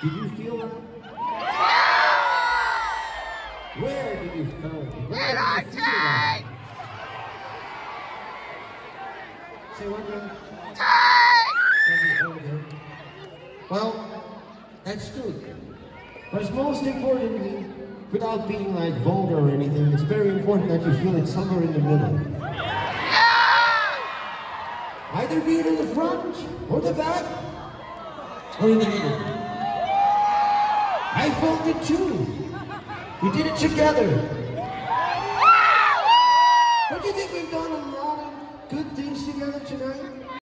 Did you feel that? Where did you feel it? Where did you feel that? Say what now? Well, that's good. But it's most importantly, without being like vulgar or anything, it's very important that you feel it somewhere in the middle. Either be it in the front, or the back, or in the middle. I felt it too. We did it together. Don't you think we've done a lot of good things together tonight?